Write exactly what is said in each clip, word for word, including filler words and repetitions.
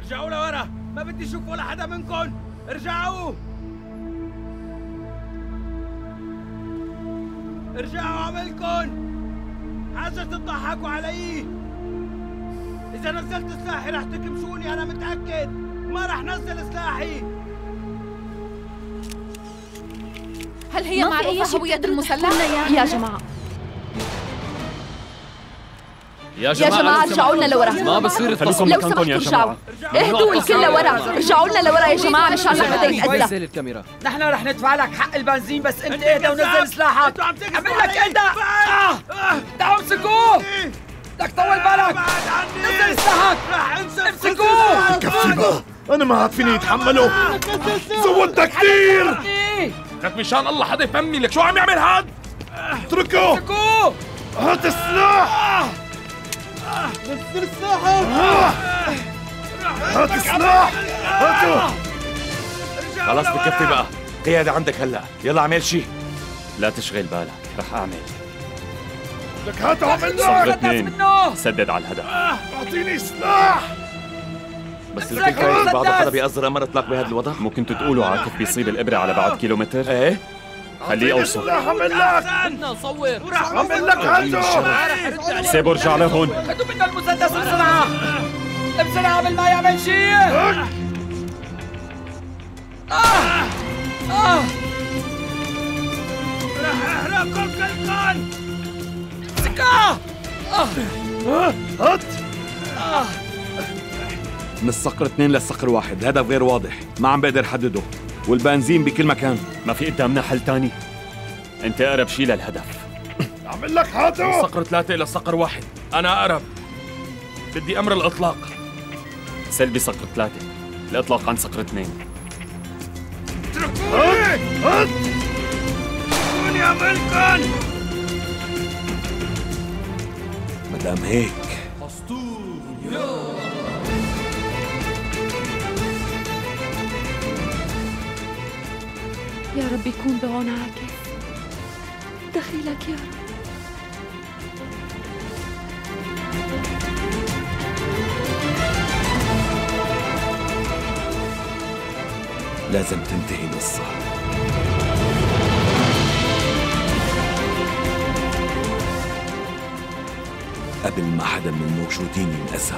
ارجعوا لورا، ما بدي اشوف ولا حدا منكم. ارجعوا ارجعوا عملكن. حاجة تضحكوا علي. إذا نزلت سلاحي رح تكمشوني، أنا متأكد. ما رح نزل سلاحي. هل هي معروفة هوية المسلح؟ يا جماعة يا جماعة, يا جماعة ارجعوا لنا لورا. ما بصير تفصلوا لو سمحتوا ارجعوا. اهدوا الكل لورا، ارجعوا لنا لورا يا جماعة مشان لا حدا يتأذى. نزل الكاميرا. نحن رح ندفع لك حق البنزين، بس انت اهدى ونزل سلاحك. عمل لك اهدى. تعالوا امسكوه. بدك طول بالك. نزل سلاحك. امسكوه. كفي بقى، أنا ما عاد فيني أتحمله. زودتها كثير. لك مشان الله حدا يفهمني، لك شو عم يعمل هاد؟ اتركه. امسكوه. هات السلاح. نزل سلاحك. هات السلاح. هاته. خلاص بكفي بقى، قيادة عندك هلا، يلا اعمل شي. لا تشغل بالك، رح اعمل. لك هاته عمل صفر لك. اثنين، سدد على الهدف. اعطيني سلاح. بس إذا كنت فايز بعض حدا بيأزر أمر إطلاق بهذا الوضع؟ ممكن تقولوا عاكف بيصيب الإبرة على بعد كيلومتر؟ إيه؟ خليه أوصل. سلاح عمل لك. بدنا نصور. عمل لك هاته. سيبوا ارجع لهون. خذوا منه المسدس بسرعة. بسرعة قبل ما يعمل شيء. آه آه رح أحرقكم كالقان. امسكوه. هات. من الصقر اثنين للصقر واحد، هدف غير واضح، ما عم بقدر حدده، والبنزين بكل مكان. ما في قدامنا حل تاني. أنت أقرب شي للهدف. عمل لك هاته. الصقر ثلاثة إلى الصقر واحد، أنا أقرب. بدي أمر الإطلاق. سلبي صقر ثلاثة، الإطلاق عن صقر اثنين. هات. هات. شوني عملكن. مدام هيك يا رب يكون بعون عاكف. دخيلك يا رب. لازم تنتهي القصة. قبل ما حدا من الموجودين ينأذى.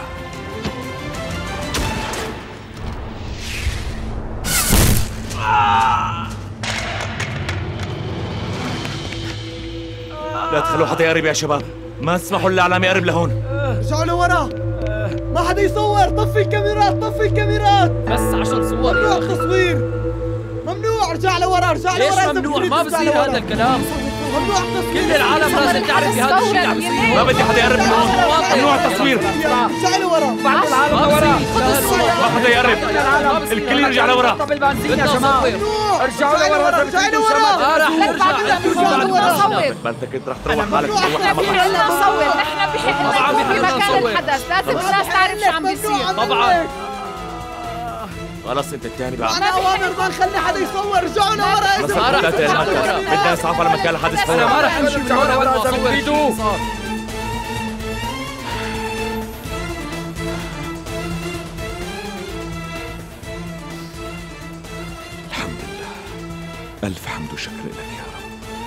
لا تخلوا حدا يقرب يا شباب، ما تسمحوا للإعلام يقرب لهون. ارجعوا لورا، ما حدا يصور. طفي الكاميرات، طفي الكاميرات. بس عشر صور. ممنوع التصوير، ممنوع. ارجع لورا، ارجع لورا. ليش ممنوع؟ ما بصير هذا الكلام. ممنوع التصوير. كل العالم لازم تعرف بهذا الشيء اللي عم يصير. ما بدي حدا يقرب من هون، ممنوع التصوير. ارجع لورا. بعد العالم لورا. ما حدا يقرب، الكل يرجع لورا. طب البنزين يا جماعة. ارجعوا لورا، ارجعوا لورا. ما راح نرجع. ما انت كنت رح تروح حالك تروح نحن بحقنا نصور، نحن بحقنا طبعاً نكون في بحقنا مكان نصور. الحدث، لازم الناس تعرف شو عم بيصير. طبعا. خلص انت الثاني بقى. أنا أوامر ما نخلي حدا يصور. ارجعوا لورا. خلص ثلاثة المكان، بدنا نسعف على مكان الحادث أنا ما فورا. راح أمشي من هون ولا أصور. الحمد لله، ألف حمد وشكر لك يا رب.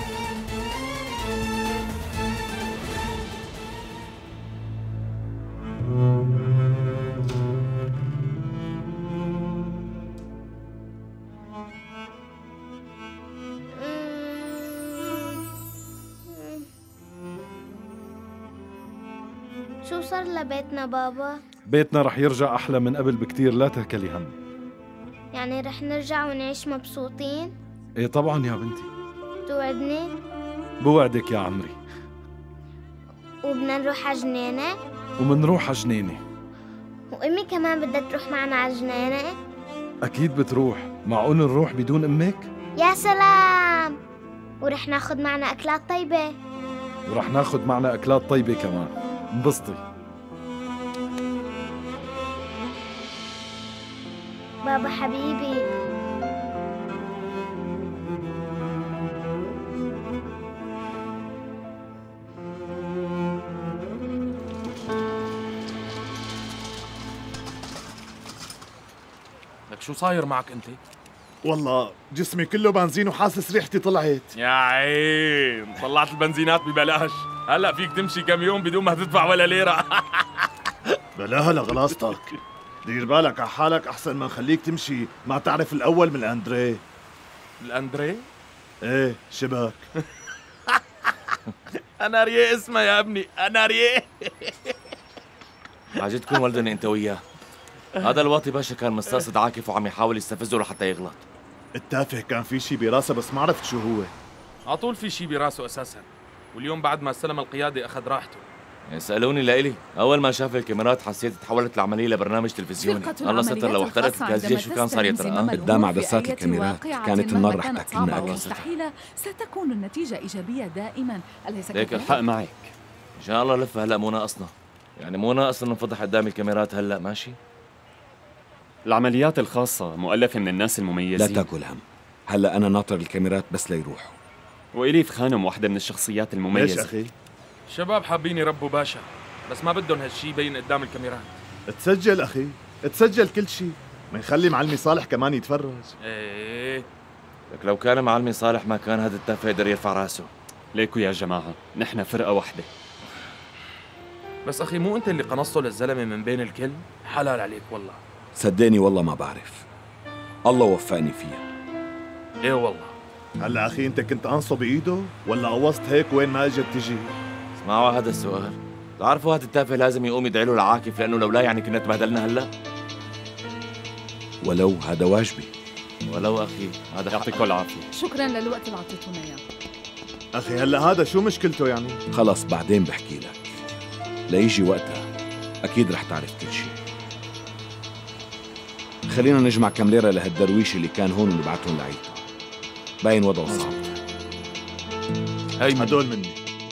شو صار لبيتنا بابا؟ بيتنا رح يرجع أحلى من قبل بكتير، لا تهكلي هم. يعني رح نرجع ونعيش مبسوطين؟ إيه طبعا يا بنتي، توعدني؟ بوعدك يا عمري. وبدنا نروح على جنينة؟ ومنروح على جنينة. وأمي كمان بدها تروح معنا على جنينة؟ أكيد بتروح، معقول نروح بدون أمك؟ يا سلام! ورح ناخد معنا أكلات طيبة. ورح ناخد معنا أكلات طيبة كمان. انبسطي. بابا حبيبي. شو صاير معك انت؟ والله جسمي كله بنزين وحاسس ريحتي طلعت. يا عين طلعت البنزينات ببلاش، هلا فيك تمشي كم يوم بدون ما تدفع ولا ليرة. بلاها لغلاصتك، دير بالك على حالك أحسن ما نخليك تمشي ما تعرف الأول من الأندريه. الأندريه؟ إيه شبك. أنا ريه اسمها يا ابني، أنا ريه. عجبتكم ولدني انت وياه. هذا الواطي باشا كان مستقصد عاكف وعم يحاول يستفزه لحتى يغلط. التافه كان في شي براسه بس ما عرفت شو هو. على طول في شي براسه أساسا، واليوم بعد ما استلم القيادة أخذ راحته. يسألوني لإلي، أول ما شاف الكاميرات حسيت تحولت العملية لبرنامج تلفزيوني. الله ستر لو احترقت جهاز جيش وكان صار يترقى. قدام عدسات الكاميرات كانت النار رح تاكلنا أكل. مستحيلة ستكون النتيجة إيجابية دائما، أليس ليك الحق معك. إن شاء الله لفة هلا مو ناقصنا، يعني مو ناقص ننفضح قدام الكاميرات هلا ماشي؟ العمليات الخاصة مؤلفة من الناس المميزين. لا تاكل هم، هلا أنا ناطر الكاميرات بس ليروحوا. وإليف خانم واحدة من الشخصيات المميزة. ليش أخي؟ الشباب حابين يربوا باشا، بس ما بدهم هالشي يبين قدام الكاميرات. تسجل أخي، تسجل كل شي، منخلي معلمي صالح كمان يتفرج. ايه لك لو كان معلمي صالح ما كان هذا التافه يقدر يرفع راسه. ليكوا يا جماعة، نحن فرقة واحدة. بس أخي مو أنت اللي قنصته للزلمة من بين الكل؟ حلال عليك والله. صدقني والله ما بعرف، الله وفقني فيها. ايه والله. هلا أخي أنت كنت أنصب بإيده ولا قوصت هيك وين ما أجت تجي؟ اسمعوا هذا السؤال، تعرفوا هذا التافه لازم يقوم يدعي له العاكف لأنه لولا يعني كنا تبهدلنا هلا. ولو هذا واجبي. ولو أخي هذا يعطيكم العافية. شكرا للوقت اللي أعطيتونا إياه. أخي هلا هذا شو مشكلته يعني؟ خلص بعدين بحكي لك، ليجي وقتها أكيد رح تعرف كل شيء. خلينا نجمع كم ليرة لهالدرويش اللي كان هون ونبعتهم لعيلته، باين وضعه صعب. هي هدول مني.